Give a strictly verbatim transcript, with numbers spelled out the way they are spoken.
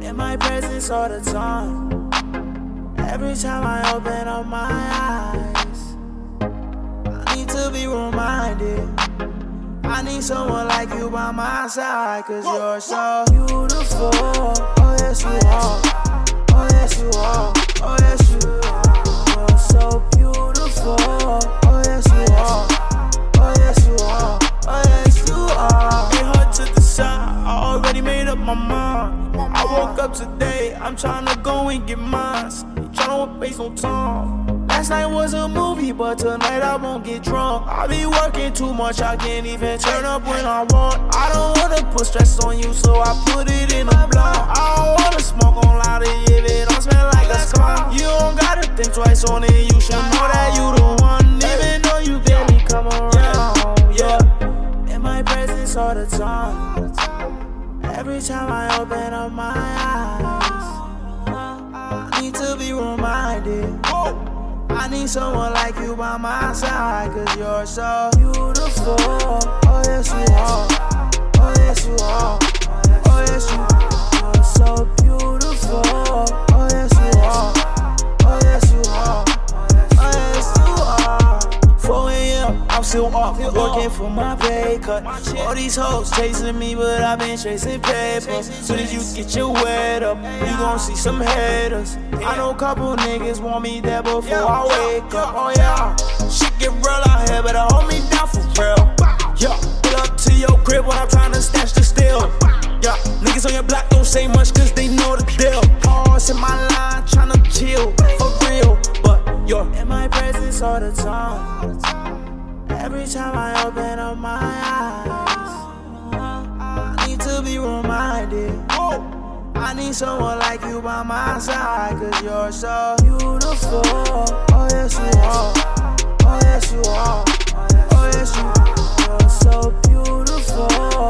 in my presence all the time. Every time I open up my eyes, I need to be reminded. I need someone like you by my side, cause you're so beautiful. Oh yes you are, oh yes you are, oh yes you are. You're so beautiful. Oh yes you are, oh yes you are, oh yes you are. Ain't hard to decide, I already made up my mind. I woke up today, I'm tryna go and get mine. Tryna waste no time. Last night was a movie, but tonight I won't get drunk. I be working too much, I can't even turn up when I want. I don't wanna put stress on you, so I put it in a blunt. I don't wanna smoke on loud if it don't smell like a skunk. You don't gotta think twice on it, you should know that you the one, even though you barely come around. Yeah, in my presence all the time. Every time I open up my eyes, I need to be reminded. I need someone like you by my side, cause you're so beautiful. Oh yes you are, oh yes you are, oh yes you are. You're so beautiful. Oh yes you are, oh yes you are, oh yes you are. four A M, I'm still up, working for my pay cut. All these hoes chasing me, but I've been chasing paper. Soon as you get your weight up, you gon' see some haters. I know a couple niggas want me there before I wake up. Oh yeah, shit get real out here, better hold me down for real. Yeah, pull up to your crib when I'm tryna stash the steel. Yeah, niggas on your block don't say much cause they know the deal. Pause in my line, tryna chill, for real. But you're in my presence all the time. Every time I open up my eyes, I need to be reminded. I need someone like you by my side, cause you're so beautiful. Oh yes you are, oh yes you are, oh yes you are. You're so beautiful.